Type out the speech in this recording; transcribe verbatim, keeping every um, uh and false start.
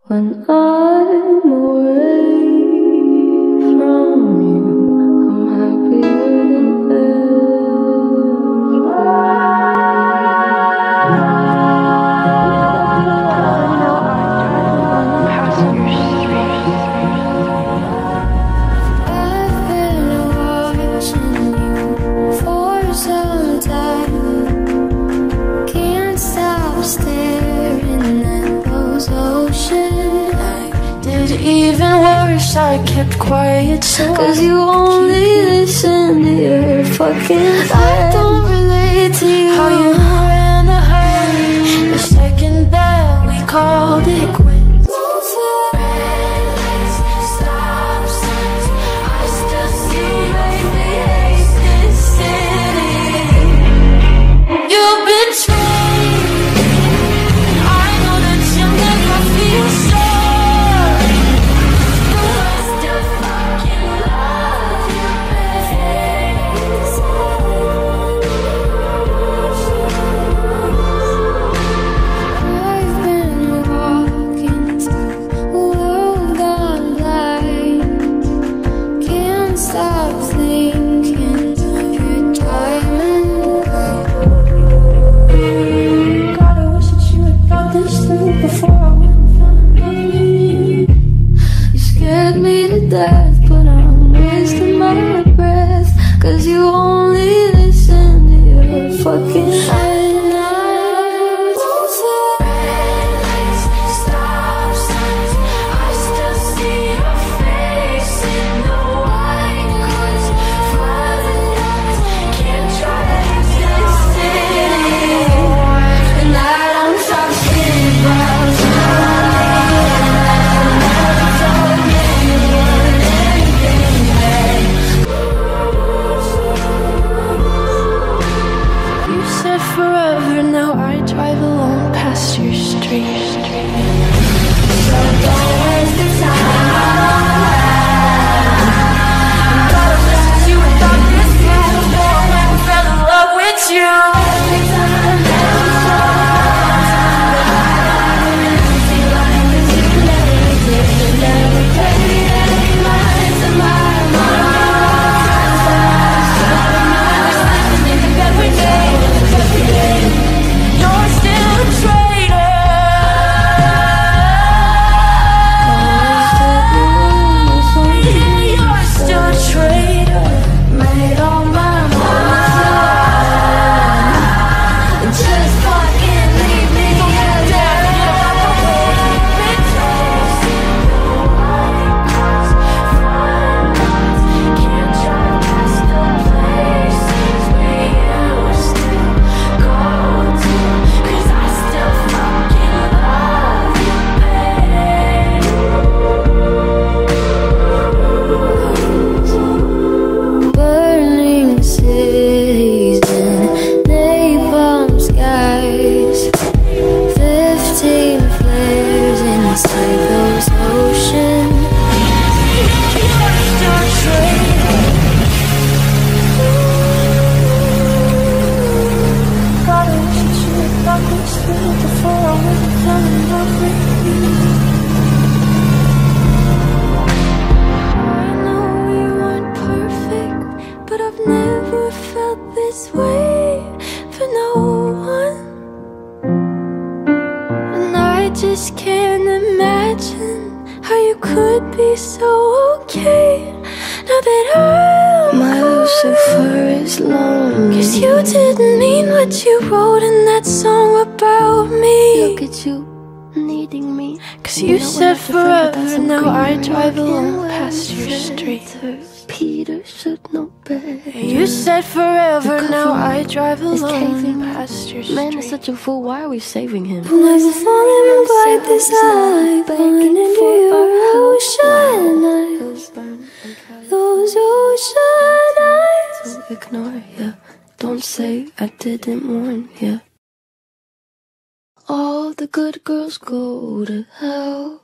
When I'm away from you, I'm happier than I've been watching you for some time. Can't stop staring at those ocean eyes. Did even worse, I kept quiet, so cause you only listen to your fucking friends. I don't relate to you. How you ran a hurry the second that we called it quits. Stop thinking of your diamond. God, I wish that you had thought this through before I went and found another. You scared me to death, but I'm wasting my breath, cause you only listen to your fucking head. Forever, now I drive alone past your street. So don't waste the time. God, I wish that you had thought this through before I went and fell in love with you. This way for no one, and I just can't imagine how you could be so okay now that I'm my Lucifer is lonely. Cause you didn't mean what you wrote in that song about me. Look at you needing me, cause you, you know said forever, now I drive alone past your street. Peter should know better. You said forever, now I drive alone past your street. Man is such a fool, why are we saving him? Never falling by this eye, burning into your ocean eyes. Those ocean eyes. Don't ignore, yeah. Don't say I didn't warn, yeah. All the good girls go to hell.